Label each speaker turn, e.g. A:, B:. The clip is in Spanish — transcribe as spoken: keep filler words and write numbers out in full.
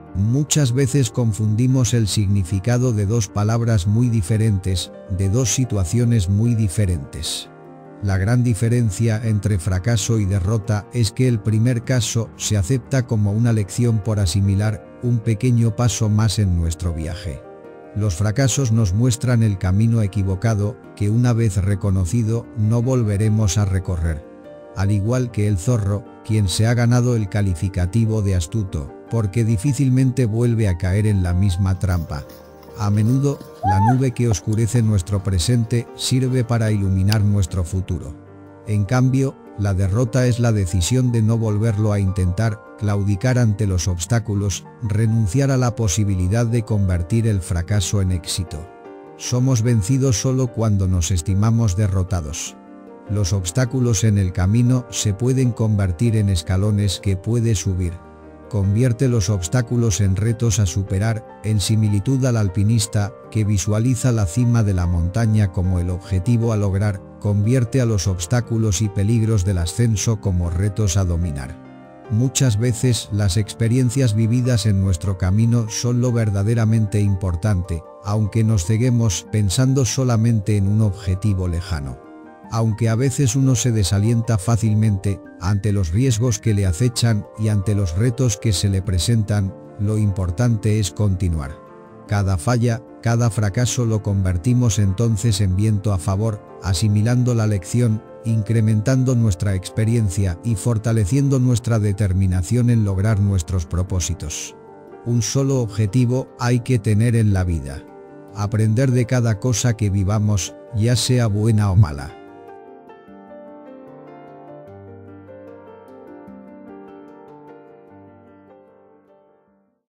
A: Muchas veces confundimos el significado de dos palabras muy diferentes, de dos situaciones muy diferentes. La gran diferencia entre fracaso y derrota es que el primer caso se acepta como una lección por asimilar, un pequeño paso más en nuestro viaje. Los fracasos nos muestran el camino equivocado, que una vez reconocido, no volveremos a recorrer. Al igual que el zorro, quien se ha ganado el calificativo de astuto, porque difícilmente vuelve a caer en la misma trampa. A menudo, la nube que oscurece nuestro presente sirve para iluminar nuestro futuro. En cambio, la derrota es la decisión de no volverlo a intentar, claudicar ante los obstáculos, renunciar a la posibilidad de convertir el fracaso en éxito. Somos vencidos solo cuando nos estimamos derrotados. Los obstáculos en el camino se pueden convertir en escalones que puedes subir. Convierte los obstáculos en retos a superar, en similitud al alpinista, que visualiza la cima de la montaña como el objetivo a lograr, convierte a los obstáculos y peligros del ascenso como retos a dominar. Muchas veces las experiencias vividas en nuestro camino son lo verdaderamente importante, aunque nos ceguemos pensando solamente en un objetivo lejano. Aunque a veces uno se desalienta fácilmente, ante los riesgos que le acechan y ante los retos que se le presentan, lo importante es continuar. Cada falla, cada fracaso lo convertimos entonces en viento a favor, asimilando la lección, incrementando nuestra experiencia y fortaleciendo nuestra determinación en lograr nuestros propósitos. Un solo objetivo hay que tener en la vida: aprender de cada cosa que vivamos, ya sea buena o mala.